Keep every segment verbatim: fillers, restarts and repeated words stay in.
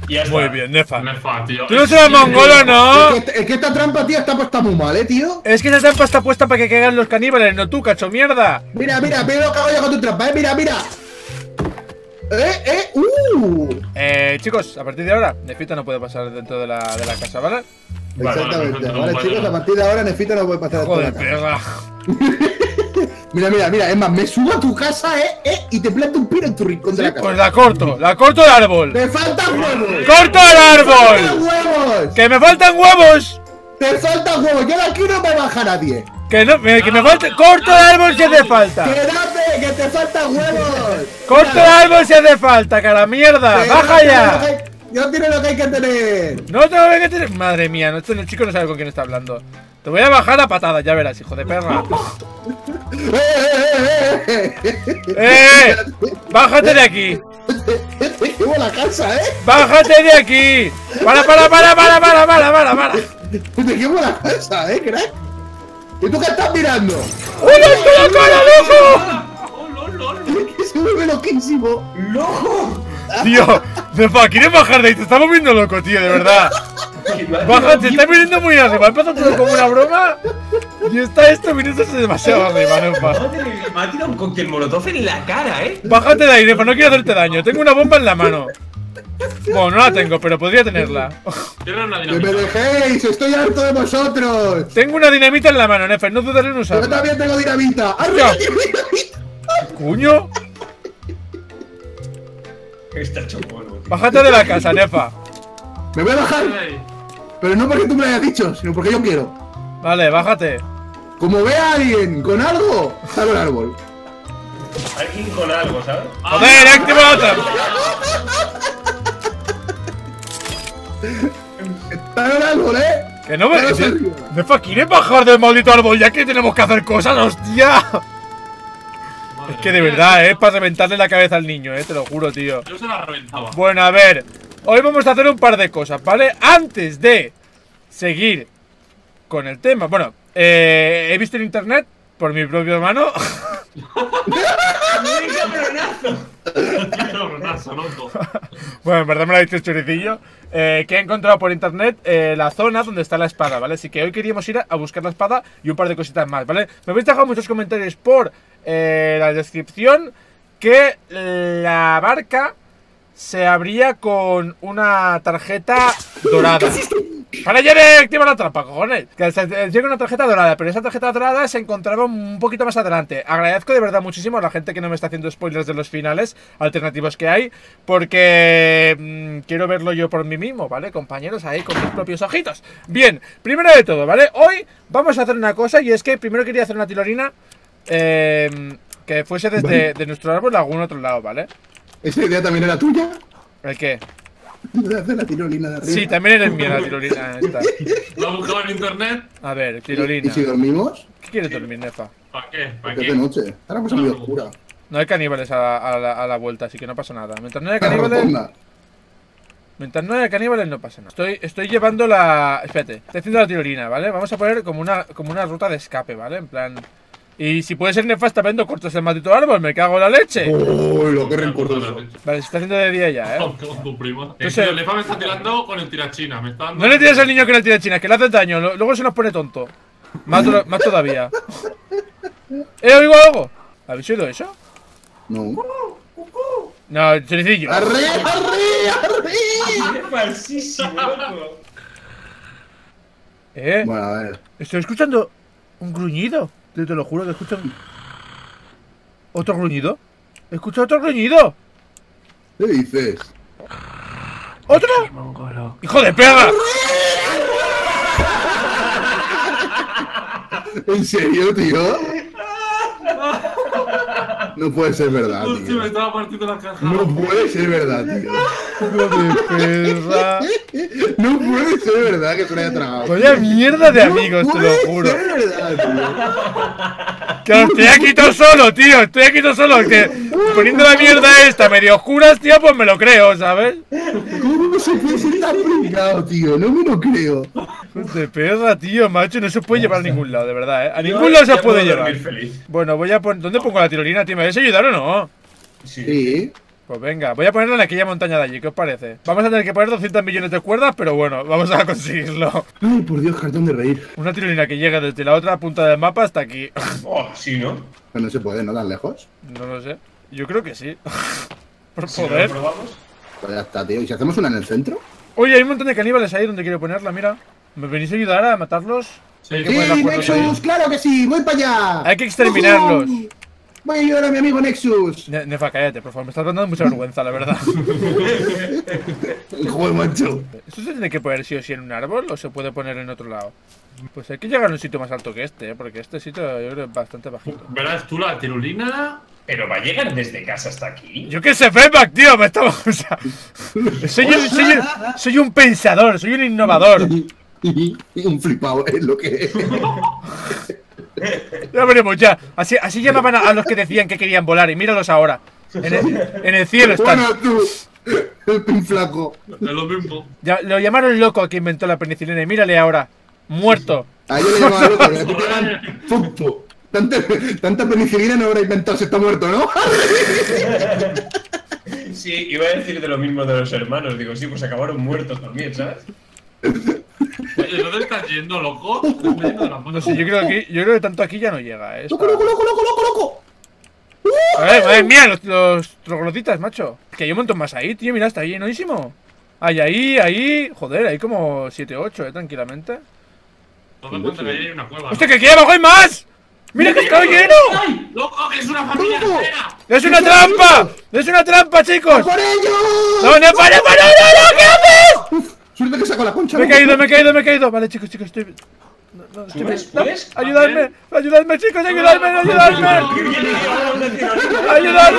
Y ya está. Muy bien, Nefa. Nefa, tío. Tú no serás mongolo, ¿no? Es que, es que esta trampa, tío, está puesta muy mal, eh, tío. Es que esa trampa está puesta para que caigan los caníbales, no tú, cacho mierda. Mira, mira, mira lo que hago yo con tu trampa, eh. Mira, mira. Eh, eh, uh. Eh, chicos, a partir de ahora, Nefita no puede pasar dentro de la, de la casa, ¿vale? Exactamente. Vale, Vale, vale, chicos, vale. a partir de ahora Nefita no puede pasar Joder, esto de la casa. pega. Mira, mira, mira, es más, me subo a tu casa, eh, eh, y te planto un pino en tu rincón de la casa. Pues la corto, la corto el árbol. ¡Te faltan huevos! ¡Corto el ¡Te árbol! faltan huevos! ¡Que me faltan huevos! ¡Te faltan huevos! Yo de aquí no me baja nadie. Que no, me- que me falta. ¡Corto el árbol si hace falta! ¡Quédate, que te faltan huevos! ¡Corto el árbol si hace falta, cara mierda! Que ¡Baja no tiene lo que ya! hay- No tiene lo que hay que tener. No tengo que tener. Madre mía, no, este chico no sabe con quién está hablando. Te voy a bajar a patadas, ya verás, hijo de perra. ¡Eh, eh, eh, eh! ¡Eh! ¡Bájate de aquí! Te llevo a la casa, eh. ¡Bájate de aquí! ¡Para, para, para, para, para, para, para, para! Te llevo a la casa, eh, crack. ¿Y tú qué estás mirando? ¡Uy, estoy la cara, loco! Oh, lol, lol. Que se vuelve loquísimo. ¡Loco! Tío, Nefa, ¿quieres bajar de ahí? Te está moviendo loco, tío, de verdad. Baja, te está viniendo muy arriba. Empezó todo como una broma. Y está esto viniéndose demasiado arriba, Nefa. Me ha tirado un cóctel molotov en la cara, eh. Bájate de ahí, Nefa, no quiero hacerte daño. Tengo una bomba en la mano. Bueno, no la tengo, pero podría tenerla. Tierra una ¡Que me dinamita. dejéis! ¡Estoy harto de vosotros! Tengo una dinamita en la mano, Nefa, no dudaré en Yo usarla. también tengo dinamita. ¡Arriba, Ya. tengo dinamita! ¡Cuño! Está hecho polvo, tío. Bájate de la casa, Nefa. Me voy a bajar, Ey, pero no porque tú me lo hayas dicho, sino porque yo quiero. Vale, bájate. Como vea a alguien con algo, salgo al árbol. Alguien con algo, ¿sabes? ¡Joder, activa la otra! Está en el árbol, eh. Que no me. Pero serio. Nefa, ¿quieres bajar del maldito árbol ya que tenemos que hacer cosas, hostia? madre Es que de mía. verdad, eh, para reventarle la cabeza al niño, eh, te lo juro, tío. Yo se la reventaba. Bueno, a ver, hoy vamos a hacer un par de cosas, ¿vale? Antes de seguir con el tema, bueno, eh, he visto en internet, por mi propia mano, Qué cabronazo, loco. bueno, en verdad me lo ha dicho el choricillo, eh, que he encontrado por internet eh, la zona donde está la espada, ¿vale? Así que hoy queríamos ir a, a buscar la espada y un par de cositas más, ¿vale? Me habéis dejado muchos comentarios por eh, la descripción que la barca se abría con una tarjeta dorada. ¡Para ya de activar la trampa, cojones! Que se llega una tarjeta dorada, pero esa tarjeta dorada se encontraba un poquito más adelante. Agradezco de verdad muchísimo a la gente que no me está haciendo spoilers de los finales alternativos que hay, porque mmm, quiero verlo yo por mí mismo, ¿vale, compañeros? Ahí con mis propios ojitos. Bien, primero de todo, ¿vale? Hoy vamos a hacer una cosa, y es que primero quería hacer una tilorina eh, que fuese desde de nuestro árbol a algún otro lado, ¿vale? ¿Esa idea también era tuya? ¿El qué? De hacer la tirolina de arriba. Sí, también eres mía la tirolina esta. Lo he buscado en internet. A ver, ¿Y tirolina. si dormimos? ¿Qué quieres dormir, Nefa? ¿Para qué? ¿Para Porque qué? es de noche. Está la cosa muy oscura. No hay caníbales a, a la, a la vuelta, así que no pasa nada. Mientras no haya La caníbales, rotonda. mientras no haya caníbales no pasa nada. Estoy, estoy llevando la... Espérate, estoy haciendo la tirolina, ¿vale? Vamos a poner como una, como una ruta de escape, ¿vale? En plan... Y si puede ser nefasta viendo cortas el maldito árbol, me cago en la leche. Uy, lo que rencoroso. Vale, se está haciendo de día ya, ¿eh? Con tu prima. Entonces- Entonces, Lefa me está tirando con el tirachina. Me está dando. No le tires al niño que le tira china, que le hace daño. lo- Luego se nos pone tonto. Más, to- más todavía. ¿Eh, oigo algo? ¿Habéis oído eso? No. No, choricillo. ¡Arre, arre, arre! ¡Qué falsísimo, loco! ¿Eh? Bueno, a ver. Estoy escuchando un gruñido. Te, te lo juro que escucho un... ¿Otro gruñido? He escuchado otro gruñido. ¿Qué dices? ¿Otro? ¡Hijo de perra! ¿En serio, tío? No puede ser verdad, Hostia, me tío. estaba partiendo la caja. No puede ser verdad, tío. ¡Hijo de perra! No puede ser verdad que se lo haya tragado. Vaya mierda de amigos, no te lo puede juro. ser verdad, Que estoy aquí todo solo, tío. Estoy aquí todo solo. Que poniendo la mierda esta medio oscuras, tío, pues me lo creo, ¿sabes? tío. ¿Cómo se puede ser tan pringado, tío? No me lo creo. Hijo de perra, tío, macho. No se puede llevar a ningún lado, de verdad, ¿eh? A Yo ningún lado se ya puede puedo llevar. dormir feliz. Bueno, voy a poner... ¿Dónde pongo la tirolina, tío? ¿Me vais a ayudar o no? Sí. Sí. Pues venga, voy a ponerla en aquella montaña de allí, ¿qué os parece? Vamos a tener que poner doscientos millones de cuerdas, pero bueno, vamos a conseguirlo. Ay, por Dios, cartón de reír. Una tirolina que llegue desde la otra punta del mapa hasta aquí. Oh, sí, ¿no? Pero no se puede, ¿no? Tan lejos. No lo sé. Yo creo que sí. Por Si no poder. lo probamos. Pues ya está, tío. ¿Y si hacemos una en el centro? Oye, hay un montón de caníbales ahí donde quiero ponerla, mira. ¿Me venís a ayudar a matarlos? Sí, Hay que ¡Sí, poner las cuerdas ahí. Nexus! ¡Claro que sí! ¡Voy para allá! Hay que exterminarlos. ¡Ujú! Voy a ayudar a mi amigo Nexus. Ne- Nefa, cállate, por favor, me estás dando mucha vergüenza, la verdad. Joder, macho. ¿Esto se tiene que poner sí o sí en un árbol o se puede poner en otro lado? Pues hay que llegar a un sitio más alto que este, ¿eh? Porque este sitio yo creo que es bastante bajito. Verás tú la tirolina. Pero va a llegar desde casa hasta aquí. Yo qué sé, Feedback, tío, me estaba. O sea, soy, un, soy, un, soy un pensador, soy un innovador. Un flipado, es lo que es. Ya veremos, ya. Así, así llamaban a, a los que decían que querían volar y míralos ahora. En el, en el cielo están. Bueno, tú, el pin flaco. Es lo mismo. Ya, lo llamaron loco al que inventó la penicilina y mírale ahora. Muerto. A ellos le llamaban loco, que a ti te llaman tonto. Tanta, tanta penicilina no habrá inventado si está muerto, ¿no? Sí, iba a decir de lo mismo de los hermanos. Digo, sí, pues acabaron muertos también, ¿sabes? Oye, ¿dónde estás yendo, loco? Te estás yendo de la No sé, yo creo que aquí, yo creo que tanto aquí ya no llega, eh. ¡Loco, loco, loco, loco, loco, loco! A ver, madre mía, los, los trogloditas, macho. Que hay un montón más ahí, tío, mira, está llenísimo. Hay ahí, ahí. Joder, hay como siete ocho, eh, tranquilamente. No me cuenta que ahí hay una cueva. ¡Hostia, que aquí abajo hay más! ¡Mira que está lleno! ¡Ay! ¡Loco, que es una familia ¿Cómo? entera! ¡Es una trampa! ¡Es una trampa, chicos! ¡Por ellos! ¡No, no, para, para, no, no! ¿Qué haces? Uf, suerte que saco la concha. Me he loco. caído, me he caído, me he caído. Vale, chicos, chicos, estoy. No, no, estoy ¿Puedes? no, ¿Puedes? ayudadme, ayudadme, chicos, ayudadme, ayudadme. ¡Ayudadme!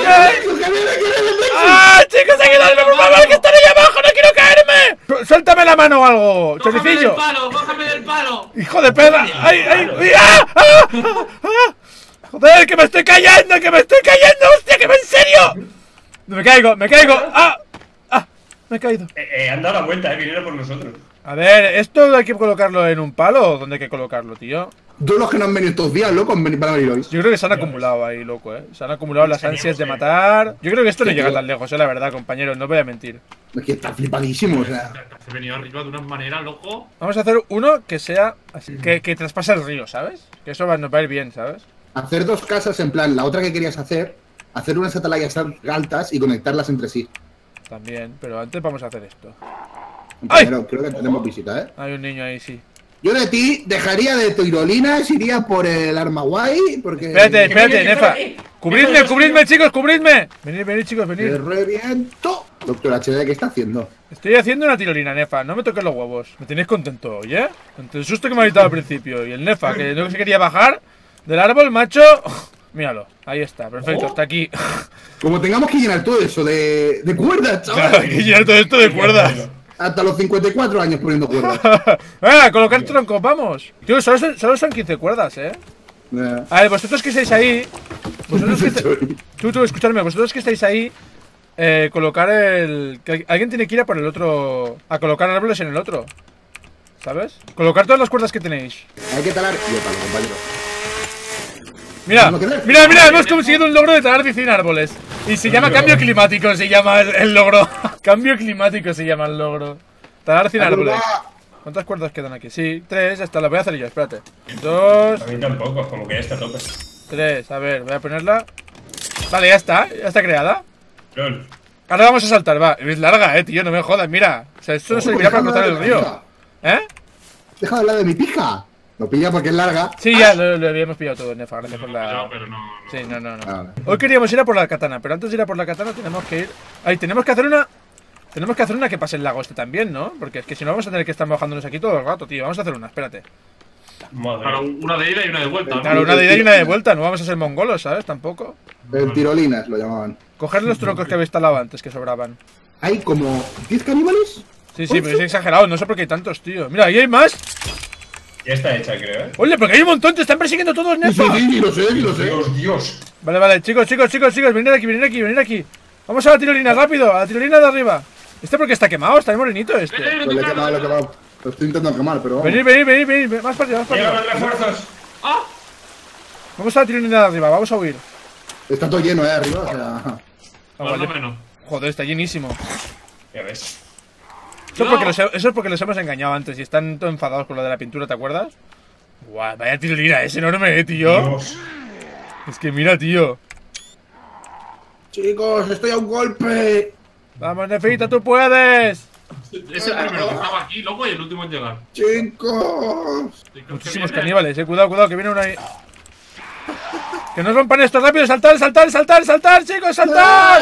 ¡Ah, chicos, ayudadme, por favor, que están ahí abajo! ¡No quiero caerme! ¡Suéltame la mano o algo, ¡Cójame del choricillo! palo! ¡Cójame del palo! ¡Hijo de perra! ¡Ay, ay! ay ¡Ah! ¡Ah! ¡Ah! ¡Ah! ¡Joder, que me estoy cayendo! ¡Que me estoy cayendo! ¡Hostia, que me en serio! ¡Me caigo, me caigo! ¡Ah! ¡Ah! Me he caído. Eh, eh, han dado la vuelta, eh, vinieron por nosotros. A ver, ¿esto hay que colocarlo en un palo o dónde hay que colocarlo, tío? Todos los que no han venido estos días, loco, han venido para venir hoy. Yo creo que se han acumulado ahí, loco, eh. Se han acumulado las ansias de matar. Yo creo que esto no Sí, llega tío. tan lejos, eh, la verdad, compañeros, no voy a mentir. Es que está flipadísimo, o sea. Te he venido arriba de una manera, loco. Vamos a hacer uno que sea así, que, que traspase el río, ¿sabes? Que eso va, nos va a ir bien, ¿sabes? Hacer dos casas en plan, la otra que querías hacer, hacer unas atalayas altas y conectarlas entre sí. También, pero antes vamos a hacer esto. Compañero, creo que tenemos visita, ¿eh? Hay un niño ahí, sí. Yo de ti dejaría de tirolinas, iría por el arma guay, porque... Espérate, espérate, viene, que Nefa. viene. Cubridme, Viene, cubridme, chicos, cubridme. Venid, venid, chicos, ¡Te venid. reviento! Doctor H D, ¿qué está haciendo? Estoy haciendo una tirolina, Nefa. No me toques los huevos. Me tenéis contento hoy, ¿eh? Entre el susto que me habéis dado al principio y el Nefa, que no se quería bajar del árbol, macho. Míralo, ahí está, perfecto, hasta aquí. Como tengamos que llenar todo eso de, de cuerdas, chaval. Claro, hay que llenar todo esto de cuerdas. Hasta los cincuenta y cuatro años poniendo cuerdas. Venga, colocar troncos, vamos. Tío, solo son, solo son quince cuerdas, ¿eh? Eh, A ver, vosotros que estáis ahí. Vosotros que estáis. Tú, tú, escuchadme, vosotros que estáis ahí. Eh, colocar el. Que alguien tiene que ir a por el otro. A colocar árboles en el otro. ¿Sabes? Colocar todas las cuerdas que tenéis. Hay que talar. Yo talo, compañero. Mira, No, no, que- mira, mira, hemos conseguido un logro de talar cien árboles. Y se llama cambio climático, se llama el, el logro. Cambio climático se llama el logro. Talar cien árboles. ¿Cuántas cuerdas quedan aquí? Sí, tres, ya está, las voy a hacer yo, espérate. Dos, A mí tampoco, como que ya está a tope. tres, a ver, voy a ponerla. Vale, ya está, ya está creada. Lol. Ahora vamos a saltar, va. Es larga, eh, tío, no me jodas, mira. O sea, esto no servirá para cruzar el río. ¿Eh? Deja de hablar de mi pija. Lo pilla porque es larga. Sí, ya lo, lo habíamos pillado todo, Nefa, gracias por la... No, pero no. no. Sí, no, no, no. Ah, vale. Hoy queríamos ir a por la katana, pero antes de ir a por la katana tenemos que ir... Ahí, tenemos que hacer una... Tenemos que hacer una que pase el lago este también, ¿no? Porque es que si no vamos a tener que estar bajándonos aquí todo el rato, tío. Vamos a hacer una, espérate. Madre. Claro, una de ida y una de vuelta. ¿no? Claro, una de ida y una de vuelta, no vamos a ser mongolos, ¿sabes? Tampoco. El tirolinas lo llamaban. Coger los troncos que habéis talado antes, que sobraban. Hay como diez caníbales. Sí, sí, pero es exagerado, no sé por qué hay tantos, tío. Mira, ahí hay más. Ya está hecha, creo, eh. Oye, porque hay un montón, te están persiguiendo todos, Sí, Nefa. sí, sí, lo sé, sí, lo sé. Dios, Dios. Vale, vale, chicos, chicos, chicos, chicos, venid aquí, venid aquí, venid aquí. Vamos a la tirolina, rápido, a la tirolina de arriba. ¿Este porque está quemado? Está morenito este. Eh, Lo he quemado, lo he quemado. Lo estoy intentando quemar, pero vamos. Venid, venid, venid, venid, más para allá, más para Llegan allá. los refuerzos. ¡Ah! Vamos a la tirolina de arriba, vamos a huir. Está todo lleno, eh, arriba. O sea. Vamos, Bueno, yo- no menos. Joder, está llenísimo. Ya ves. Eso es, porque los, eso es porque los hemos engañado antes y están todos enfadados con lo de la pintura, ¿te acuerdas? Guau, vaya tirolina, es enorme, eh, tío. Dios. Es que mira, tío. Chicos, estoy a un golpe. Vamos, Nefita, tú puedes. Es el primero que estaba aquí, loco, y el último en llegar. Chicos. Muchísimos caníbales, eh. Cuidado, cuidado, que viene uno ahí. Que no rompan esto, rápido, saltar, saltar, saltar, saltar, chicos, saltar.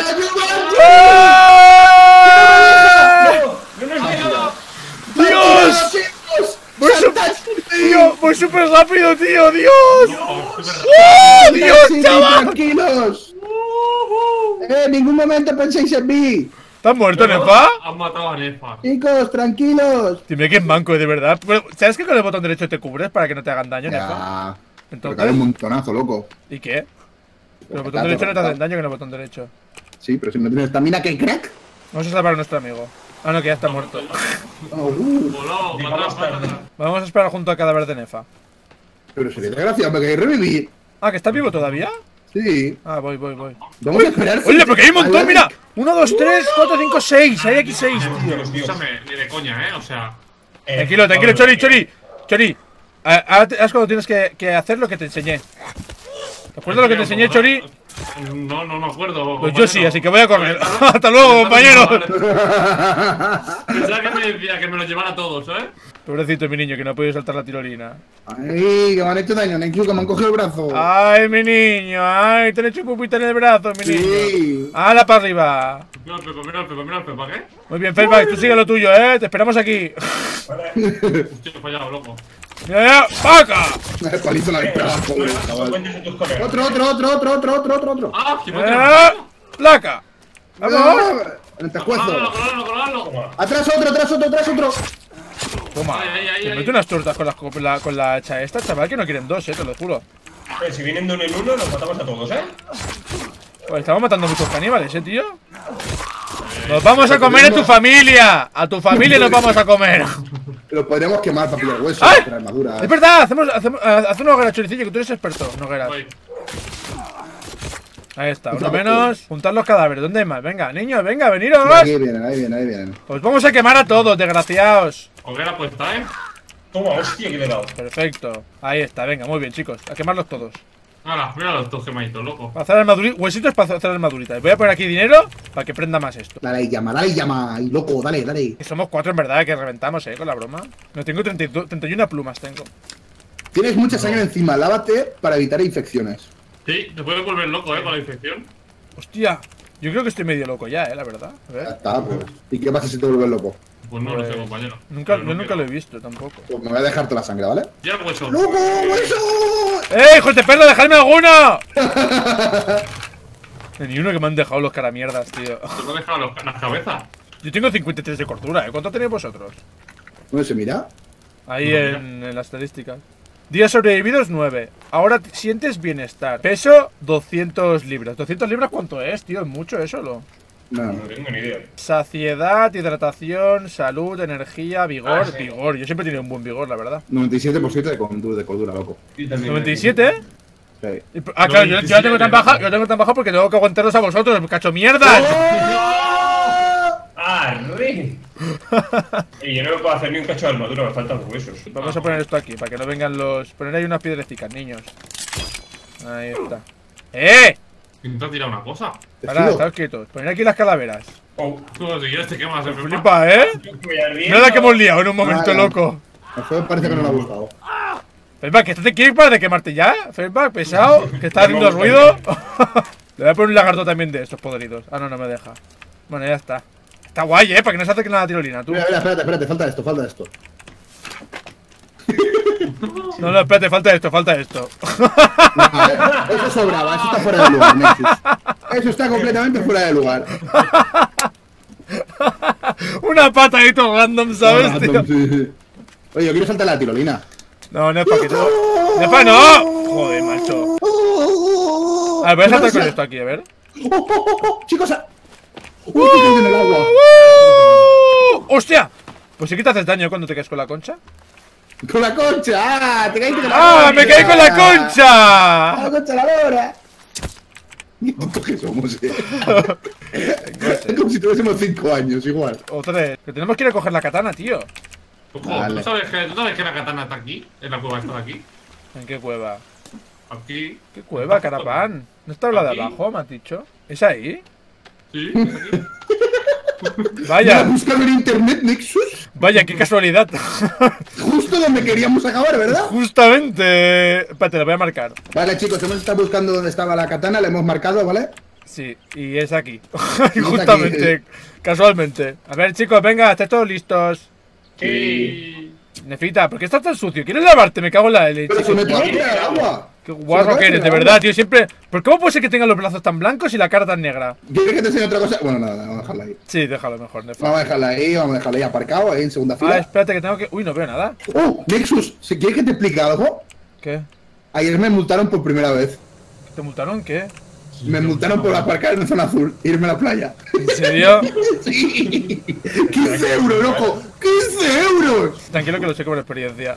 No, no nos deja. ¡Dios! Chicos, Voy saltad, Tío, voy súper rápido, tío, Dios. Oh, súper ¡Oh, Dios, sí, chaval! tranquilos. Eh, en ningún momento penséis en mí. ¿Estás muerto, rápido. Nefa? Han matado a Nefa. Chicos, tranquilos. Dime que es manco, de verdad. Bueno, ¿sabes que con el botón derecho te cubres para que no te hagan daño, Nefa? Ya. Pero Entonces, cae un montonazo, loco. ¿y qué? Pero el botón derecho no te hacen daño con el botón derecho. Sí, pero si no tienes estamina, ¿qué crack? Vamos a salvar a nuestro amigo. Ah, no, que ya está muerto. Oh, uh. Voló, para atrás, para atrás. Vamos a esperar junto al cadáver de Nefa. Pero sería desgraciado, me queréis revivir. Ah, ¿que está vivo todavía? Sí. Ah, voy, voy, voy. Vamos a esperar. Oye, porque hay un montón, mira. Uno, dos, tres, cuatro, cinco, seis. Hay aquí seis, tío. Dios, Dios. Escúchame, ni de coña, eh, o sea. Eh, Tranquilo, tranquilo, Pablo, Chori, eh, Chori. Chori. Ah, Ahora te- es cuando tienes que, que hacer lo que te enseñé. ¿Te acuerdas lo que te enseñé, Chori? No, no me acuerdo. Pues yo sí, así que voy a correr. Hasta luego, compañero. Pensaba que me decía que me lo llevara todos, ¿eh? Pobrecito mi niño, que no ha podido saltar la tirolina. Ay, que me han hecho daño, Nenju, que me han cogido el brazo. Ay, mi niño, ay, te han hecho pupita en el brazo, mi niño. Sí. ¡Hala para arriba! Mira el Pepe, mira el Pepe, mira el Pepe, ¿para qué? Muy bien, Fairback, tú sigue lo tuyo, eh. Te esperamos aquí. Hostia, he fallado, loco. ¡Mira, mira! ¡Paca! Me palizo la vista, pobre No chaval. cuentes en tus colegas. Otro, otro, otro, otro, otro, otro, otro, otro. ¡Ah! ¡Que me ¡Eh! ¡Placa! ¡Vamos! ¡Vamos! En el ¡Colarlo, tejuezo. colarlo, colarlo! Toma. Atrás otro, atrás otro, atrás otro. Toma. Ay, ay, ay, Te ay. mete unas tortas con la, con la, con la hacha esta, chaval, que no quieren dos, eh, te lo juro. Eh, si vienen de uno en uno, nos matamos a todos, ¿eh? Pues estamos matando muchos caníbales, eh, tío. ¡Nos vamos a comer a tu familia! ¡A tu familia nos vamos a comer! Lo podríamos quemar para pillar huesos, ¡Ay! para armadura. Es verdad, hacemos, hacemos, haz una hoguera, Choricillo, que tú eres experto en hogueras. Voy. Ahí está, uno menos. Juntar los cadáveres, ¿dónde hay más? Venga, niños, venga, veniros. Ahí vienen, ahí vienen, ahí vienen. Os vamos a quemar a todos, desgraciados. Hoguera puesta, ¿eh? Toma, hostia, que le he dado. Perfecto. Ahí está, venga, muy bien, chicos. A quemarlos todos. Ahora, mira los dos quemaditos, loco. Para hacer armaduritas, huesitos para hacer armaduritas. Voy a poner aquí dinero para que prenda más esto. Dale ahí, llama, dale llama. Y loco, dale, dale. Que somos cuatro en verdad, que reventamos, eh, con la broma. No tengo treinta y dos, treinta y una plumas, tengo. Tienes mucha sangre encima, lávate para evitar infecciones. Sí, te puedes volver loco, ¿eh? Con la infección. Hostia, yo creo que estoy medio loco ya, eh, la verdad. A Ya ver. está, pues. ¿Y qué pasa si te vuelves loco? Pues no lo sé, Pues, compañero. Nunca, Pero yo no nunca quiero. lo he visto tampoco. Pues me voy a dejar toda la sangre, ¿vale? Ya el hueso. ¡Loco, hueso! ¡Eh, hijos de perro, dejadme alguno! Ni uno que me han dejado los caramierdas, tío. Te lo he dejado los- las cabezas. Yo tengo cincuenta y tres de cordura, ¿eh? ¿Cuánto tenéis vosotros? ¿Dónde se mira? Ahí No, en, en las estadísticas. Días sobrevividos nueve. Ahora t- sientes bienestar. Peso doscientos libras. ¿doscientos libras cuánto es, tío? ¿Es mucho eso, lo? No. No tengo ni idea. Saciedad, hidratación, salud, energía, vigor. Ah, sí. Vigor. Yo siempre he tenido un buen vigor, la verdad. noventa y siete por ciento de cordura, de cordura, loco. Yo también. ¿noventa y siete? ¿eh? Sí. Y- Ah, claro, yo, yo la tengo tan noventa y siete, baja, ¿no? yo la tengo tan baja porque tengo que aguantaros a vosotros, cacho mierdas. ¡Arre! Y yo no me puedo hacer ni un cacho de armadura, me faltan huesos. Vamos a poner esto aquí, para que no vengan los... Poner ahí unas piedrecitas, niños. Ahí está. ¡Eh! ¿Quién te ha tirado una cosa? Te Parad, sigo. estad quietos. Poner aquí las calaveras. Oh, Tú, si quieres, te quemas el Pepe. Flipa, ¿eh? voy ardiendo. Mira la que hemos liado en un momento, Vale. loco. El juego parece que no le ha gustado. Fairback, que te quieres para de quemarte ya. Fairback, pesado, que está haciendo No, ruido. Le voy a poner un lagarto también de estos podridos. Ah, no, no me deja. Bueno, ya está. Está guay, eh, para que no se acerquen a la tirolina, tú. Mira, mira, espérate, espérate, falta esto, falta esto. No, no, espérate, falta esto, falta esto. Ah, eso sobraba, eso está fuera de lugar, Nexus. Eso está completamente fuera de lugar. Una pata ahí todo random, ¿sabes, Ah, tío? sí, sí. Oye, yo quiero saltar la tirolina. No, no es para que tú. ¡Nefa, no! Joder, macho. A ver, voy a saltar con esto aquí, a ver. Oh, oh, oh, oh, chicos, ah. Uy, estoy cayendo en el agua. ¡Uh! ¡Hostia! Pues sí que te haces daño cuando te caes con la concha. Con la concha, ah, te caíste con la ¡Ah, concha. me caí con la concha! La concha la lora. Qué tontos que somos, eh. Es como si tuviésemos cinco años, igual. O tres. Que tenemos que ir a coger la katana, tío. Ojo, Vale. ¿tú sabes, que, ¿tú sabes que la katana está aquí? En la cueva está de aquí. ¿En qué cueva? Aquí. ¿Qué cueva, Carapán? ¿No está la de Aquí. abajo, me has dicho? ¿Es ahí? Sí, es aquí. Vaya, Buscando en internet Nexus. vaya, qué casualidad. Justo donde queríamos acabar, ¿verdad? Justamente. Espérate, lo voy a marcar. Vale, chicos, hemos estado buscando dónde estaba la katana, la hemos marcado, ¿vale? Sí, y es aquí. aquí, Justamente, eh. casualmente. A ver, chicos, venga, estáis todos listos. Sí. Nefita, ¿por qué estás tan sucio? ¿Quieres lavarte? Me cago en la leche. Pero se me chico. cae el agua. Qué Se me guarro cae que eres, el de agua. verdad, tío. Siempre. ¿Por cómo puede ser que tenga los brazos tan blancos y la cara tan negra? ¿Quieres que te enseñe otra cosa? Bueno, nada, vamos a dejarla ahí. Sí, déjalo mejor, Nefa. Vamos a dejarla ahí, vamos a dejarla ahí aparcado, ahí en segunda Ah, fila. espérate que tengo que. Uy, no veo nada. Oh, Nexus, si quieres que te explique algo, ¿Qué? ayer me multaron por primera vez. ¿Te multaron? ¿Qué? Me multaron por aparcar en zona azul, irme a la playa. ¿En serio? Sí, quince euros, loco, quince euros. Tranquilo que lo sé por experiencia.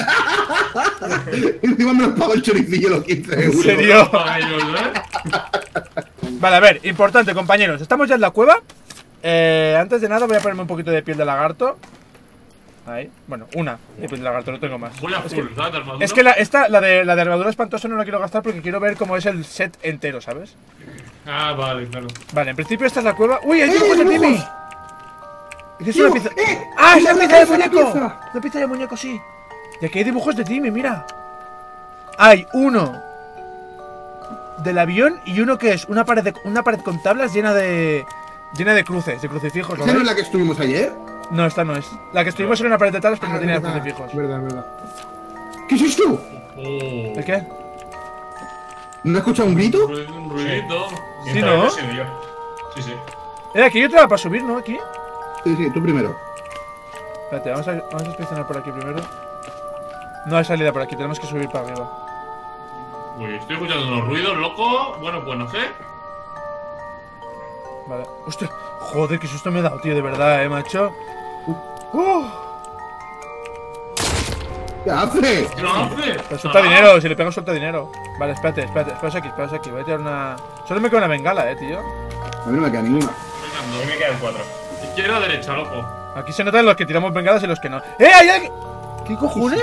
Encima me los pago el choricillo los quince euros. ¿En serio? Para ellos, ¿eh? Vale, a ver, importante, compañeros. Estamos ya en la cueva. Eh, antes de nada voy a ponerme un poquito de piel de lagarto. Ahí, bueno, una de piel de lagarto, no tengo más. Voy a Es full, que, ¿sabes? De armadura. es que la, esta, la de, la de armadura espantosa no la quiero gastar porque quiero ver cómo es el set entero, ¿sabes? Ah, vale, claro. Vale, en principio esta es la cueva. ¡Uy, hay ¡Eh, dibujos de dibujos! Timmy! ¿Es Tío, una pieza? eh, ¡Ah, es mira una una pieza de pieza, una muñeco! pieza. Una pieza de muñeco, sí. Y aquí hay dibujos de Timmy, mira. Hay uno del avión y uno que es una pared, de- una pared con tablas llena de. llena de cruces, de crucifijos. ¿lo ¿Esa no es veis? la que estuvimos ayer? No, esta no es. La que estuvimos era una pared de tablas, pero no tenía verdad, crucifijos. verdad, verdad. ¿Qué es esto? Oh. ¿El qué? ¿No he escuchado un grito? Un ruido- un ruidito. Sí, Esta ¿no? vez he sido yo. Sí, sí. Eh, aquí hay otra para subir, ¿no? Aquí. Sí, sí, tú primero. Espérate, vamos a, vamos a inspeccionar por aquí primero. No hay salida por aquí, tenemos que subir para arriba. Uy, estoy escuchando unos ruidos, loco. Bueno, pues no sé. Vale. Hostia, joder, qué susto me he dado, tío, de verdad, eh, macho. Uh, ¿Qué hace? ¿Qué no hace? Pero suelta dinero, si le pego suelta dinero. Vale, espérate, espérate, espérate aquí, espérate aquí. Voy a tirar una. Solo me queda una bengala, eh, tío. A mí no me queda ninguna. Vengan A mí dos. me quedan cuatro. Izquierda, derecha, loco. Aquí se notan los que tiramos bengalas y los que no. ¡Eh, hay alguien! ¿Qué cojones?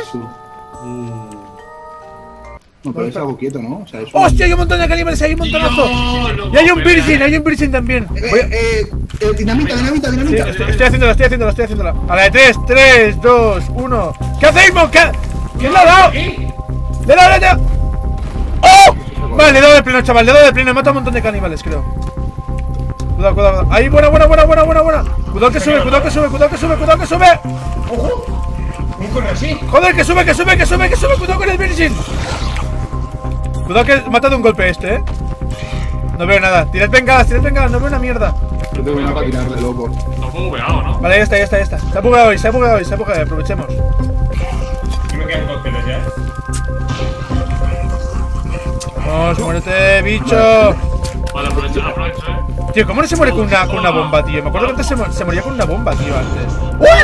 No, pero es algo quieto, ¿no? O sea, es un... ¡Hostia, hay un montón de caníbales, hay un montonazo! Dios, Y hay un loco, piercing, pega, hay un piercing también. Eh, Voy a- eh, eh, dinamita, dinamita, Sí, dinamita. estoy, estoy haciéndolo, estoy haciéndolo, estoy haciéndolo. A la de tres, tres, dos, uno. ¿Qué hacéis, mon? ¿Qué? ¿Quién le ha dado? ¿Qué? ¡Le he dado, le he dado! ¡Oh! Vale, le he dado de pleno, chaval, le he dado de pleno. He matado a un montón de caníbales, creo. Cuidado, cuidado, cuidado. Ahí, buena, buena, buena, buena, buena, buena. Cuidado que sube, cuidado que sube, cuidado que sube, cuidado que sube. ¡Ojo! ¿Un corre así? Joder, que sube, que sube, que sube, que sube. Cuidado con el piercing. Cuidado que he matado de un golpe este, eh. No veo nada. Tirad bengalas, tirad bengalas, no veo una mierda. Yo tengo una para tirarle, loco. Está bugueado, ¿no? Vale, ya está, ya está, ya está. Se ha bugueado hoy, se ha bugueado hoy, se ha bugueado hoy. Aprovechemos. Aquí me quedan cócteles ya. Vamos, muérete, bicho. Vale, aprovecha, aprovecha, eh. Tío, ¿cómo no se muere con una, con una bomba, tío? Me acuerdo que antes se, mo- se moría con una bomba, tío, antes.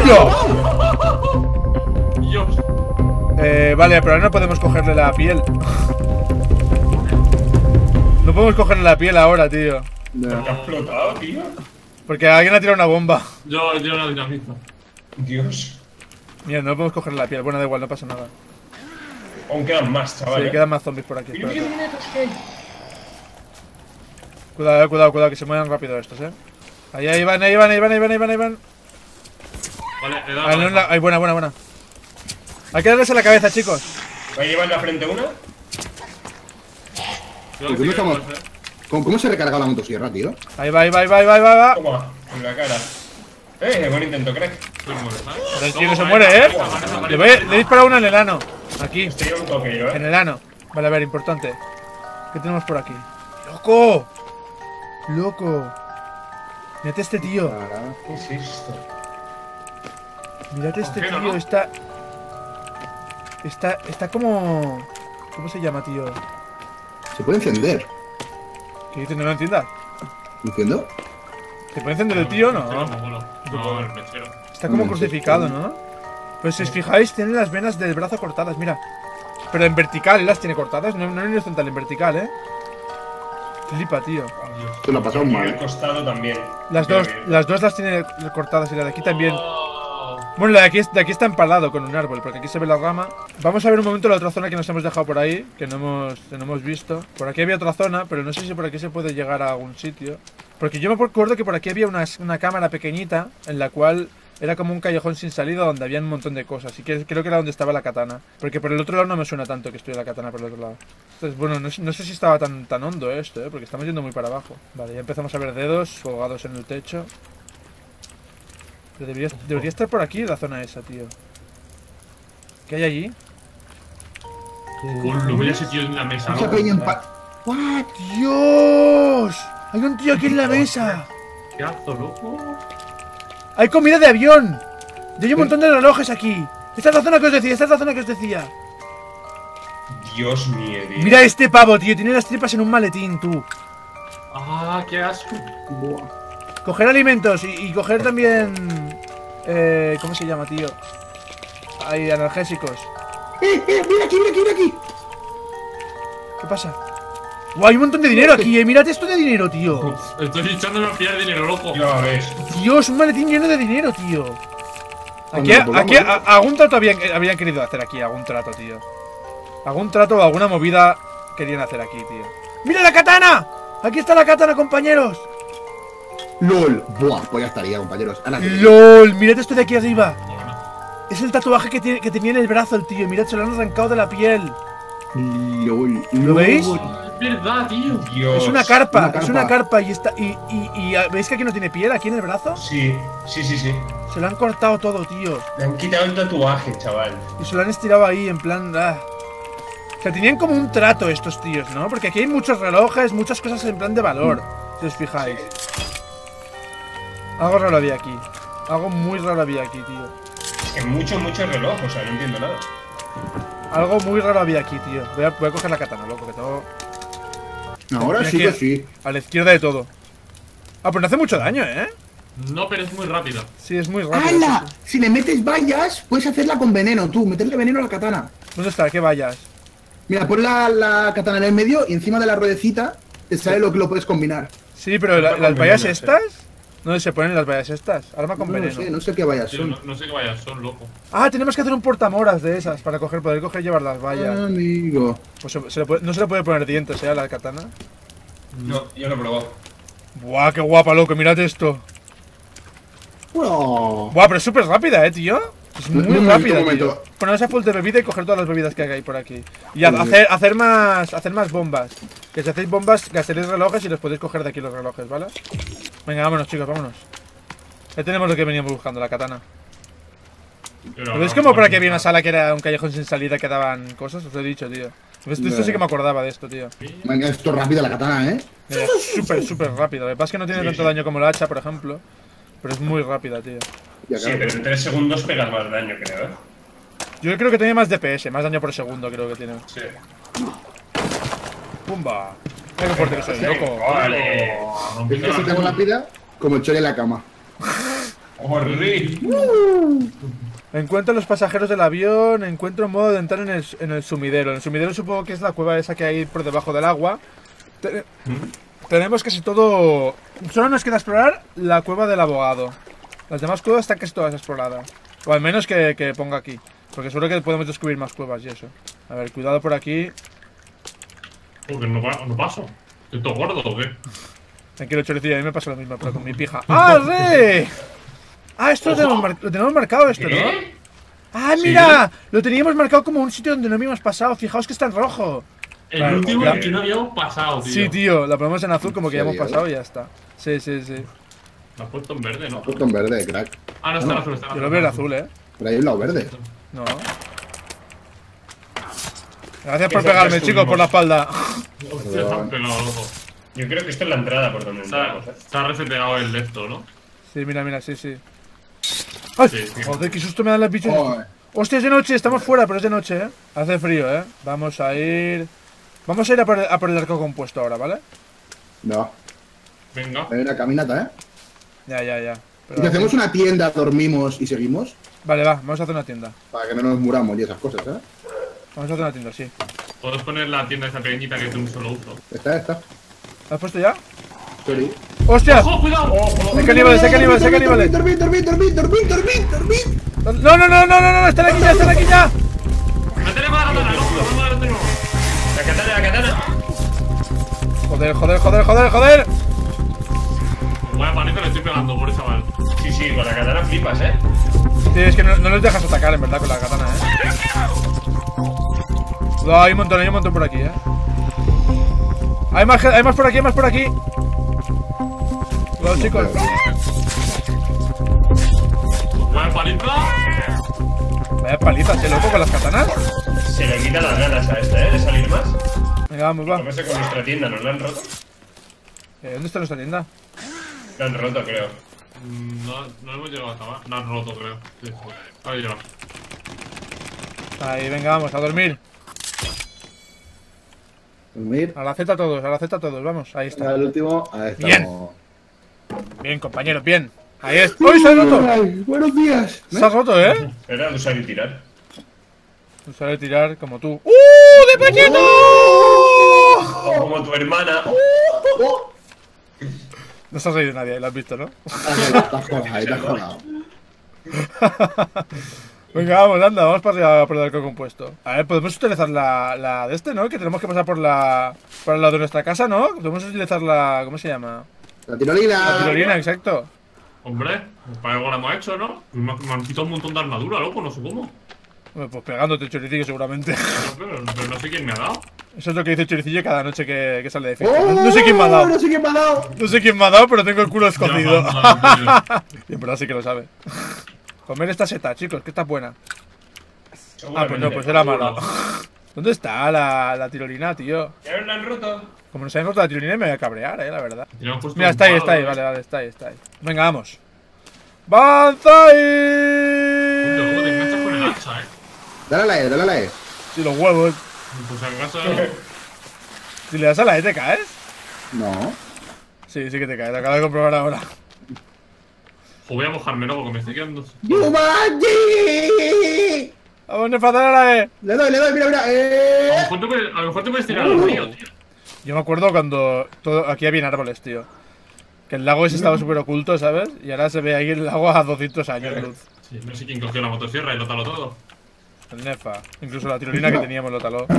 ¡Uy, Dios. Eh, vale, pero ahora no podemos cogerle la piel. No podemos cogerle la piel ahora, tío. ¿Por qué ha explotado, tío? Porque alguien ha tirado una bomba. Yo, yo la dinamito. Dios. Mira, no podemos cogerle la piel. Bueno, da igual, no pasa nada. Aún quedan más, chaval. Sí, ¿eh? quedan más zombies por aquí. Mira, espérate. mira, mira, es que hay. Cuidado, eh, cuidado, cuidado, que se muevan rápido estos, eh. Ahí, ahí van, ahí van, ahí van, ahí van, ahí van, ahí van. Vale, le da. Ah, no, la- ahí, buena, buena, buena. Hay que darles a la cabeza, chicos. ¿Va a llevar en la frente una? Yo ¿Cómo estamos? ¿Cómo, ¿Cómo se recarga la motosierra, tío? Ahí va, ahí va, ahí va, ahí va, ahí va, ahí va. Toma, en la cara. Eh, buen intento, crack. El tío no se muere, eh. Le, voy, le he disparado una en el ano. Aquí, Estoy un toque yo, en eh. el ano. Vale, a ver, importante. ¿Qué tenemos por aquí? ¡Loco! ¡Loco! Mírate este tío. ¿Qué es esto? Mírate este Congelo, tío. ¿no? Está. Está. Está como. ¿Cómo se llama, tío? Se puede encender. ¿Qué dices? No lo entiendas. ¿Entiendo? ¿Se puede encender el tío o no? No, el mechero. Está como Mm, crucificado, sí. ¿no? Pues si os fijáis, tiene las venas del brazo cortadas, mira. Pero en vertical, él las tiene cortadas, no, no en horizontal, en vertical, ¿eh? Flipa, tío. Se lo ha pasado Y mal. el costado también. Las Creo dos, que- las dos las tiene cortadas y la de aquí también. Oh. Bueno, la de aquí, es- de aquí está empalado con un árbol, porque aquí se ve la rama. Vamos a ver un momento la otra zona que nos hemos dejado por ahí, que no hemos, que no hemos visto. Por aquí había otra zona, pero no sé si por aquí se puede llegar a algún sitio. Porque yo me acuerdo que por aquí había una, una cámara pequeñita, en la cual era como un callejón sin salida donde había un montón de cosas. Y que, creo que era donde estaba la katana. Porque por el otro lado no me suena tanto que estuviera la katana por el otro lado. Entonces, bueno, no, sé- no sé si estaba tan, tan hondo esto, ¿eh? Porque estamos yendo muy para abajo. Vale, ya empezamos a ver dedos colgados en el techo. Pero debería, debería estar por aquí la zona esa, tío. ¿Qué hay allí? Lo voy a ese tío en la mesa, Mucha ¿no? peña en pa... What? ¡Dios! Hay un tío aquí en la mesa. ¿Qué hago, loco? Hay comida de avión. Y hay un montón de relojes aquí. Esta es la zona que os decía, esta es la zona que os decía. Dios mío, tío. Mira este pavo, tío. Tiene las tripas en un maletín, tú. Ah, qué asco. Buah. Coger alimentos y, y coger también... Eh, ¿Cómo se llama, tío? Hay analgésicos. ¡Eh, eh! ¡Mira aquí, mira aquí, mira aquí! ¿Qué pasa? ¡Guau! Hay un montón de dinero aquí, eh. Mirad esto de dinero, tío. Estoy echándome a pillar dinero, loco. Ya ves. Dios, un maletín lleno de dinero, tío. Aquí, Cuando lo aquí, pongamos, a- algún trato habían, habían querido hacer aquí, algún trato, tío. Algún trato o alguna movida querían hacer aquí, tío. ¡Mira la katana! Aquí está la katana, compañeros. LOL. Buah, pues ya estaría, compañeros. Ana, que- LOL, mirad esto de aquí arriba. Es el tatuaje que, tiene, que tenía en el brazo el tío. Mirad, se lo han arrancado de la piel. LOL. ¿Lo veis? Es verdad, tío. Dios. Es una carpa, una es una carpa. carpa y está. Y, y, y ah, ¿veis que aquí no tiene piel? Aquí en el brazo. Sí, sí, sí, sí. Se lo han cortado todo, tío. Le han quitado el tatuaje, chaval. Y se lo han estirado ahí, en plan. Ah. O sea, tenían como un trato estos tíos, ¿no? Porque aquí hay muchos relojes, muchas cosas en plan de valor, si os fijáis. Algo raro había aquí. Algo muy raro había aquí, tío. Es que mucho, mucho reloj, o sea, no entiendo nada. Algo muy raro había aquí, tío. Voy a, voy a coger la katana, loco, que tengo Ahora sí que sí. a la izquierda de todo. Ah, pues no hace mucho daño, ¿eh? No, pero es muy rápido. Sí, es muy rápido. ¡Hala! sí, sí. Si le metes vallas, puedes hacerla con veneno, tú. Meterle veneno a la katana. ¿Dónde está? ¿Qué vayas? Mira, pon la, la katana en el medio y encima de la ruedecita te sale lo que lo puedes combinar. Sí, pero la- Con las vallas veneno, sí. estas. ¿Dónde se ponen las vallas estas? Arma con No, veneno. sé, no sé qué vallas Tío, son. no, no sé qué vayas, son loco. Ah, tenemos que hacer un portamoras de esas para coger, poder coger y llevar las vallas. Amigo. Pues se- se le puede- no se le puede poner dientes, ¿eh? A la katana. No, yo lo he probado. Buah, qué guapa, loco, mirad esto. Bueno. Buah, pero es súper rápida, eh, tío. Es Un muy momento, rápida, un momento. tío. Ponerse a full de bebida y coger todas las bebidas que hay por aquí. Y ha- Muy hacer, hacer más hacer más bombas. Que si hacéis bombas, gastaréis relojes y los podéis coger de aquí los relojes, ¿vale? Venga, vámonos, chicos, vámonos. Ya tenemos lo que veníamos buscando, la katana. Pero ¿Lo veis no, como por aquí no, había una no. sala que era un callejón sin salida que daban cosas? Os lo he dicho, tío. Esto, esto sí que me acordaba de esto, tío. Venga, esto es rápida la katana, ¿eh? Mira, es súper, súper rápido. Lo que pasa es que no tiene Sí, tanto sí. daño como la hacha, por ejemplo. Pero es muy rápida, tío. Ya, Sí, claro. pero en tres segundos pegas más daño, creo, ¿eh? Yo creo que tiene más D P S, más daño por segundo creo que tiene. Sí. ¡Pumba! Mira qué fuerte que soy, loco. Vale. Es que si tengo lápida, como el chole en la cama. Horrible. Encuentro a los pasajeros del avión, encuentro un modo de entrar en el, en el sumidero. En el sumidero supongo que es la cueva esa que hay por debajo del agua. Te- tenemos casi todo... Solo nos queda explorar la cueva del abogado. Las demás cuevas están casi todas exploradas. O al menos que, que ponga aquí. Porque seguro que podemos descubrir más cuevas y eso. A ver, cuidado por aquí. Porque no, pa- no paso. ¿Estoy todo gordo o qué? Tranquilo, choricillo, a mí me pasa lo mismo, pero con mi pija. ¡Ah, re! Ah, esto lo tenemos, mar- lo tenemos marcado, esto, ¿no? ¿Qué? ¡Ah, mira! Lo teníamos marcado como un sitio donde no habíamos pasado. Fijaos que está en rojo. El Claro, último la- en que no habíamos pasado, tío. Sí, tío, la ponemos en azul como que ya hemos ¿Serio? pasado y ya está. Sí, sí, sí. Lo has puesto en verde, ¿no? Puesto en verde, crack. Ah, no, está en azul, está en Yo azul. lo veo en azul, eh. Pero hay un lado verde. No. Gracias por Eso pegarme, ya chicos, por la espalda. Hostia, se han pegado, loco. Yo creo que esta es la entrada por donde Se ha, entramos, ¿eh? se ha reseteado el de esto, ¿no? Sí, mira, mira, sí, sí. ¡Ay! Sí, sí. Joder, qué susto me dan las bichos. Joder. Hostia, es de noche, estamos fuera, pero es de noche, eh. Hace frío, eh. Vamos a ir. Vamos a ir a por, a por el arco compuesto ahora, ¿vale? No. Venga. Hay una caminata, ¿eh? Ya, ya, ya. Y Pero- si hacemos una tienda, dormimos y seguimos. Vale, va, vamos a hacer una tienda. Para que no nos muramos y esas cosas, ¿eh? Vamos a hacer una tienda, sí. Puedes poner la tienda esa pequeñita que es de un solo uso. Esta, esta. ¿Lo has puesto ya? Sorry. ¡Hostia! ¡Ojo, cuidado! ¡Hay caníbales, hay caníbales, hay caníbales! Dormid, dormid, dormid, dormid, dormid, dormid. No, no, no, no, no, no, están aquí ya, están aquí ya. ¡Métele con la katana, loco! ¡Vamos a la katana! La katana, la katana. Joder, joder, joder, joder, joder. Vaya panito le estoy pegando, por chaval. Sí, sí, con la katana flipas, eh. Sí, es que no, no los dejas atacar, en verdad, con la katana, eh. Cuidado, hay un montón, hay un montón por aquí, eh. Hay más, hay más por aquí, hay más por aquí. Cuidado, chicos. Vaya panito. Vaya palizas, eh, loco, con las katanas. Se le quitan las ganas a este, eh, de salir más. Venga, vamos, va. Comerse con nuestra tienda, ¿nos la han roto? Eh, ¿Dónde está nuestra tienda? La han roto, creo. Mm, No, no hemos llegado hasta abajo. No han roto, creo. Sí, sí. Ahí llega. Ahí, venga, vamos, a dormir. Dormir. A la Z todos, a la Z todos, vamos, ahí está. El último. Ahí Bien. estamos. Bien, compañeros, bien. Ahí es. ¡Uy, se ha roto! Ay, buenos días. Se ha roto, ¿eh? Era de usar y tirar. No sabe tirar como tú. ¡Uh! ¡De pequeño! O como tu hermana. Oh, No se ha reído nadie, lo has visto, ¿no? está jodado, ahí está jodado. Venga, vamos, anda, vamos para arriba por el arco compuesto. A ver, podemos utilizar la, la de este, ¿no? Que tenemos que pasar por la. Por el lado de nuestra casa, ¿no? Podemos utilizar la. ¿Cómo se llama? La tirolina. La tirolina, exacto. Hombre, para algo lo hemos hecho, ¿no? Me, me han quitado un montón de armadura, loco, no sé cómo. Bueno, pues pegándote el choricillo seguramente. No, pero, pero no sé quién me ha dado. Eso es lo que dice el choricillo cada noche que, que sale de Oh, fiesta. No sé quién me ha dado. No sé quién me ha dado. No sé quién me ha dado, pero tengo el culo escondido. Ya, va, va, va, Y en verdad sí que lo sabe. Comer esta seta, chicos, que está buena. Ah, pues no, pues era mala. ¿Dónde está la, la tirolina, tío? Ya la han roto. Como nos hayan roto la tirolina me voy a cabrear, eh, la verdad. Le hemos puesto Mira, un está ahí, palo, está ahí, ¿eh? vale, vale, está ahí, está ahí. Venga, vamos. ¡Banzai! Hostia, ¿cómo te enganchas con el hacha, eh? Dale a la E, dale a la E. Si los huevos. Pues acaso. Si le das a la E te caes. No. Sí, sí que te caes, lo acabo de comprobar ahora. O voy a mojarme, ¿no? Porque me estoy quedando. ¡Yumanji! Vamos a enfadar a la E. Le doy, le doy, mira, mira. A lo Eh. mejor te puedes, a lo mejor te puedes tirar al río, tío. Yo me acuerdo cuando todo, aquí había árboles, tío. Que el lago ese estaba súper oculto, ¿sabes? Y ahora se ve ahí el lago a doscientos años de luz. Sí, no sé quién cogió la motosierra y lo taló todo. El Nefa. Incluso la tirolina que teníamos lo taló.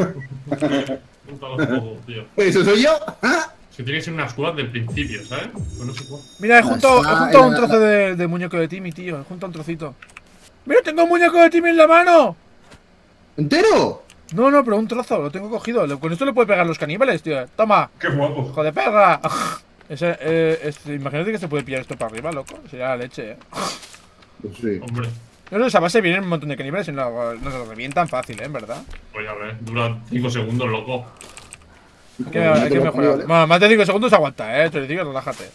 Lo taló todo, tío. ¿Eso soy yo? ¿Ah? Es que tiene que ser una escuela del principio, ¿sabes? Pues no sé cómo. Mira, he juntado, he Ah, juntado un era- trozo de, de muñeco de Timmy, tío. He juntado un trocito. ¡Mira, tengo un muñeco de Timmy en la mano! ¿Entero? No, no, pero un trozo, lo tengo cogido. Con esto le puede pegar los caníbales, tío. ¡Toma! Qué guapo. ¡Hijo de perra! Ese, eh, este, imagínate que se puede pillar esto para arriba, loco. Sería la leche, eh. Pues sí. Hombre, No, no, esa base vienen un montón de caníbales y no, no se revientan fácil, eh, en verdad. pues ya ves, dura cinco segundos, loco. Hay que, hay que mejorar. Bueno, más de cinco segundos aguanta, eh. Te digo, relájate.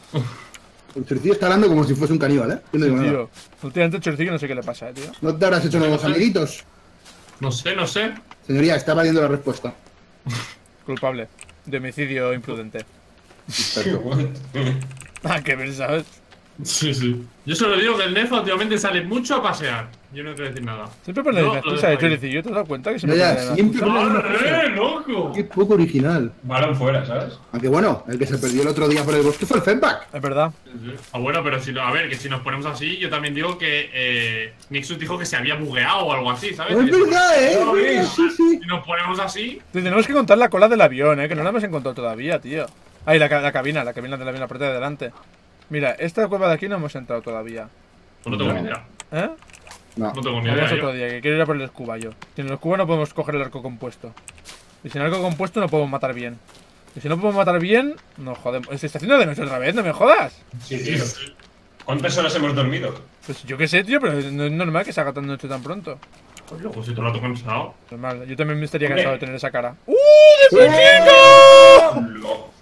El choricillo está hablando como si fuese un caníbal, ¿eh? Yo no digo nada. Tío, últimamente el choricillo no sé qué le pasa, eh, tío. ¿No te habrás hecho nuevos amiguitos? No sé, no sé. Señoría, está valiendo la respuesta. Culpable de homicidio imprudente. Perfecto. Ah, que ver, ¿sabes? Sí, sí. Yo solo digo que el Nefa últimamente sale mucho a pasear. Yo no quiero decir nada. Siempre pone la No, misma lo excusa de dejo ahí. choricillo, ¿te has dado cuenta? Que Ya, siempre ya, pone la- siempre pone la misma cosa. ¡Eh, loco! Qué poco original. Balón fuera, ¿sabes? Aunque bueno, el que se perdió el otro día por el bosque fue el Fedback. Es verdad. Ah, bueno, pero si, no- a ver, que si nos ponemos así, yo también digo que eh, Nixus dijo que se había bugueado o algo así, ¿sabes? Es verdad, ¿eh? No, Es verdad, sí, sí. Si nos ponemos así, Te tenemos que contar la cola del avión, eh, que no la hemos encontrado todavía, tío. Ay, la, ca- la cabina, la cabina del avión, la parte de adelante. Mira, esta cueva de aquí no hemos entrado todavía. pues no tengo No. ni idea. ¿Eh? No. No tengo ni Vamos idea. otro yo. día, que quiero ir a por el escuba yo. Sin el escuba no podemos coger el arco compuesto. Y sin el arco compuesto no podemos matar bien. Y si no podemos matar bien, nos jodemos. ¿Se está haciendo de noche otra vez? ¿No me jodas? Sí, tío. ¿Cuántas horas hemos dormido? Pues yo qué sé, tío, pero no es normal que se haga tan noche tan pronto. Pues luego, si todo el rato cansado. Normal, yo también me estaría Hombre. cansado de tener esa cara. ¡Uh, de pequeño! Lo-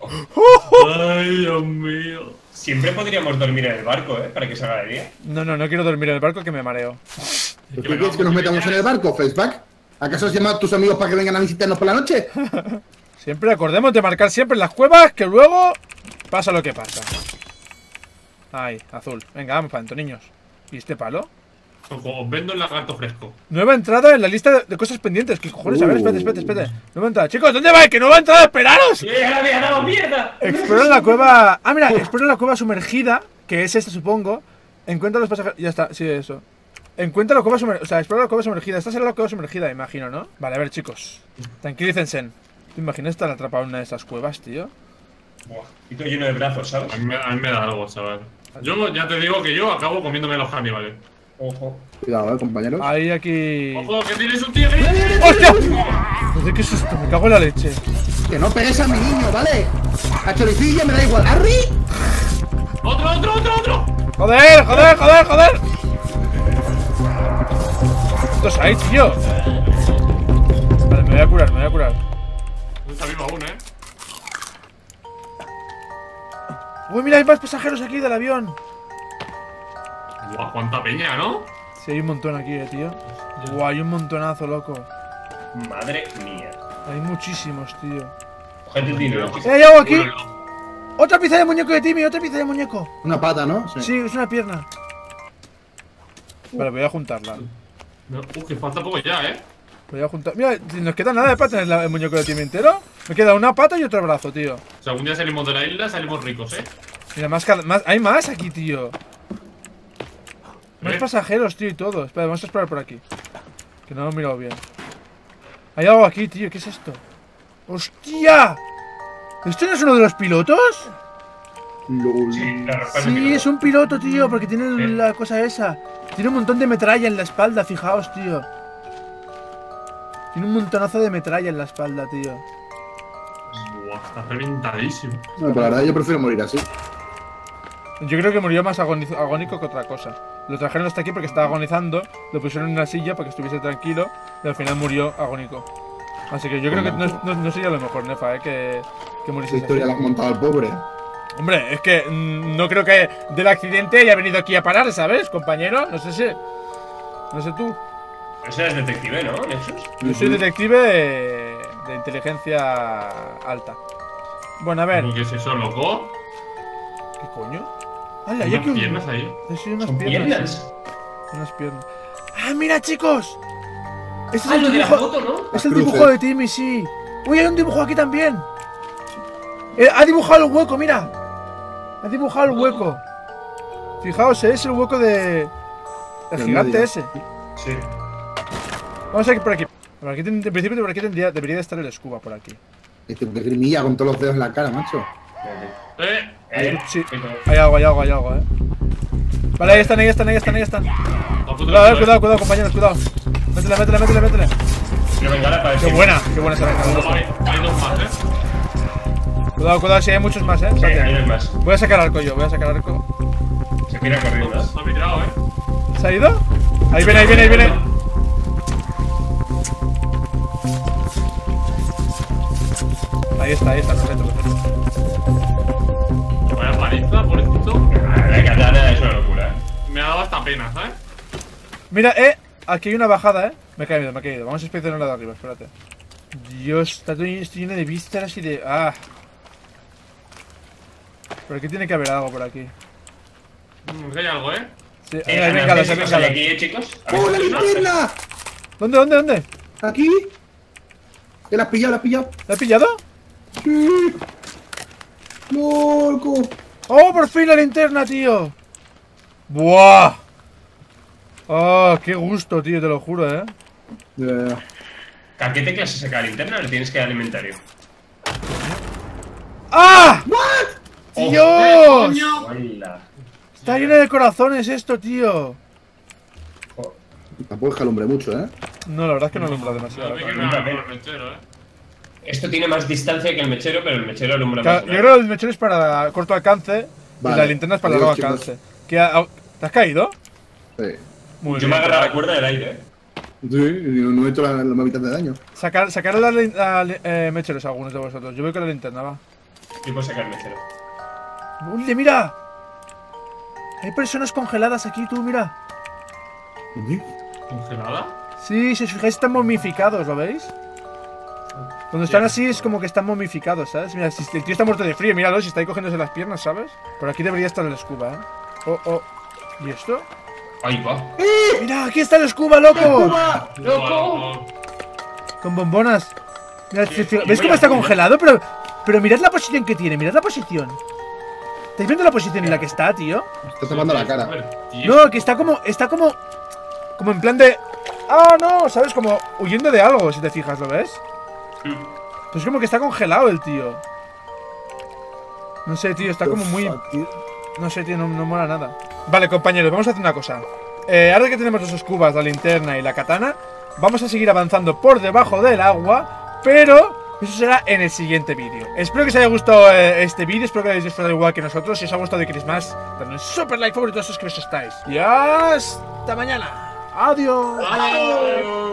Ay, Dios mío. Siempre podríamos dormir en el barco, ¿eh? Para que salga de día. No, no, no quiero dormir en el barco que me mareo. ¿Pues ¿Qué quieres que nos metamos en el barco, Faceback? ¿Acaso has llamado a tus amigos para que vengan a visitarnos por la noche? Siempre acordemos de marcar siempre en las cuevas, que luego pasa lo que pasa. Ay, azul. Venga, vamos para adentro, niños. ¿Y este palo? Os vendo el lagarto fresco. Nueva entrada en la lista de cosas pendientes. ¿Qué cojones? A ver, espérate, espérate, espérate. Nueva entrada. Chicos, ¿dónde vais? ¡Que nueva entrada! ¡Esperaros! ¡Sí, ya me ha dado mierda! Explora la cueva. Ah, mira, explora la cueva sumergida. Que es esta, supongo. Encuentra los pasajeros. Ya está, sí, eso. Encuentra la cueva sumergida. O sea, explora la cueva sumergida. Esta será la cueva sumergida, imagino, ¿no? Vale, a ver, chicos. Tranquilícense. ¿Te imaginas estar atrapado en una de esas cuevas, tío? Buah, y todo lleno de brazos, ¿sabes? A mí, me- a mí me da algo, chaval. Yo ya te digo que yo acabo comiéndome los caníbales. Ojo. Cuidado, eh, compañeros. Ahí, aquí. ¡Ojo, que tienes un tigre! ¡Hostia! Joder, qué susto, me cago en la leche. Que no pegues a mi niño, ¿vale? A choricilla me da igual. ¡Arri! ¡Otro, otro, otro, otro! ¡Joder, joder, joder, joder! ¿Cuántos hay, tío? Vale, me voy a curar, me voy a curar. No está vivo aún, eh. Uy, mira, hay más pasajeros aquí del avión. Guau, cuánta peña, ¿no? Sí, hay un montón aquí, eh, tío. Guau, hay un montonazo, loco. Madre mía. Hay muchísimos, tío. Coged el dinero. ¡Eh, hay algo aquí! ¡Otra pieza de muñeco de Timmy! ¡Otra pieza de muñeco! Una pata, ¿no? Sí, es una pierna. Vale, voy a juntarla. No, uh, que falta poco ya, eh. Voy a juntar. Mira, nos queda nada para tener la- el muñeco de Timmy entero. Me queda una pata y otro brazo, tío. Si algún día salimos de la isla, salimos ricos, eh. Mira, más, cada- más hay más aquí, tío. Más ¿Eh? pasajeros, tío, y todo. Espera, vamos a explorar por aquí. Que no lo he mirado bien. Hay algo aquí, tío. ¿Qué es esto? ¡Hostia! ¿Esto no es uno de los pilotos? LOL. Sí, claro, parece Sí, que es un piloto, tío, porque tiene Eh. la cosa esa. Tiene un montón de metralla en la espalda, fijaos, tío. Tiene un montonazo de metralla en la espalda, tío. Buah, está reventadísimo. No, pero la verdad yo prefiero morir así. Yo creo que murió más agoniz- agónico que otra cosa. Lo trajeron hasta aquí porque estaba agonizando, lo pusieron en una silla para que estuviese tranquilo y al final murió agónico. Así que yo creo que no, es- no- no sería lo mejor, Nefa, eh, que, que Esa muriese historia la así. has montado el pobre. Hombre, es que mm, no creo que del accidente haya venido aquí a parar, ¿sabes, compañero? No sé si... No sé tú. Ese eres detective, ¿no, Nexus? Yo soy detective de, de inteligencia alta. Bueno, a ver. ¿Cómo que es eso, loco? ¿Qué coño? ¡Hala, Hay hay aquí unas un... piernas ahí. Sí, unas Son piernas. piernas. sí. Unas piernas. ¡Ah, mira, chicos! Este es Ah, el lo de la dibujo, foto, ¿no? es el Cruces. dibujo de Timmy, sí. Uy, hay un dibujo aquí también. Eh, ha dibujado el hueco, mira. Ha dibujado el hueco. Fijaos, eh, es el hueco de... El Del gigante medio. ese. Sí. Vamos a ir por aquí. Por aquí ten- en principio por aquí tendría, debería de estar el scuba por aquí. Este que grimilla con todos los dedos en la cara, macho. Eh, Eh, Sí. cuidado. Hay algo, hay algo, hay algo, eh. Vale, ahí están, ahí están, ahí están, ahí están. a puto Cuidado, eh, culo, cuidado, cuidado, compañeros, cuidado. Métele, métele, métele, métele. Quiero vengar para Qué decir. buena, qué buena esa eh. venganza. Hay, hay dos más, eh. Cuidado, cuidado, si hay muchos más, eh. Sí, Espérate. hay dos más. Voy a sacar arco yo, voy a sacar arco. Se tira corriendo. Se ha mirado, eh. ¿Se ha ido? Ahí viene, ahí viene, ahí viene. Ahí está, ahí está, perfecto, perfecto. Vaya paliza, pobrecito. La katana es una locura, ¿eh? Me ha dado hasta pena, ¿sabes? Mira, eh, aquí hay una bajada, eh. Me he caído, me he caído. Vamos a inspeccionar la de arriba, espérate. Dios, está todo estoy lleno de vísceras y de. Ah. Por aquí tiene que haber algo por aquí. Mm, que hay algo, eh. Sí, Eh, hay bengalas, hay analgésicos hay bengalas. aquí, eh, chicos. A ver ¡Oh, si la tenéis más. linterna! ¿Dónde, dónde, dónde? ¿Aquí? ¿Te la has pillado, la has pillado? ¿La has pillado? Sí. ¡Loco! ¡Oh, por fin la linterna, tío! ¡Buah! ¡Oh, qué gusto, tío! Te lo juro, eh. Eh, ¿A qué tecla se saca la linterna? Le tienes que dar alimentario. ¡Ah! ¡Oh! ¡Dios! ¡Coño! ¡Hola! Está lleno de corazones esto, tío. Joder. tampoco escalumbre mucho, ¿eh? No, la verdad es que no alumbra demasiado. A mí que ¿verdad? me Nunca ha ven. el mechero, eh. Esto tiene más distancia que el mechero, pero el mechero alumbra Claro, más. yo ¿no? creo que el mechero es para corto alcance Vale. y la linterna es para Adiós, largo chicos. alcance. ¿Qué ha- ¿Te has caído? Sí. Muy Yo bien. me agarro la cuerda del aire, ¿eh? Sí, y no he hecho la, la mitad de daño. Sacar, sacar las lin- a li- eh, mecheros a algunos de vosotros. Yo voy con la linterna, va. Yo puedo sacar el mechero. ¡Uy, mira! Hay personas congeladas aquí, tú, mira. ¿Sí? ¿Congelada? Sí, si os fijáis, están momificados, ¿lo veis? Cuando están así es como que están momificados, ¿sabes? Mira, si el tío está muerto de frío, míralo, si está ahí cogiéndose las piernas, ¿sabes? Por aquí debería estar el scuba, ¿eh? Oh, oh. ¿Y esto? Ahí va. Mira, aquí está el Scuba, loco. ¡Cuba! ¡Loco! Con bombonas. Mira, Sí, tío, sí, ¿ves voy cómo a- está voy a- congelado? Pero, pero mirad la posición que tiene, mirad la posición. ¿Estáis viendo la posición en la que está, tío? Está tapando la cara. No, que está como, está como, como en plan de... Ah, no, ¿sabes? Como huyendo de algo, si te fijas, ¿lo ves? Pues como que está congelado el tío. No sé, tío, está como muy... No sé, tío, no, no mola nada. Vale, compañeros, vamos a hacer una cosa. Eh, ahora que tenemos los escubas, la linterna y la katana, vamos a seguir avanzando por debajo del agua, pero eso será en el siguiente vídeo. Espero que os haya gustado eh, este vídeo, espero que hayáis disfrutado igual que nosotros. Si os ha gustado y queréis más, dadle un super like, favorito, suscribiros si estáis. Y hasta mañana. Adiós. Adiós.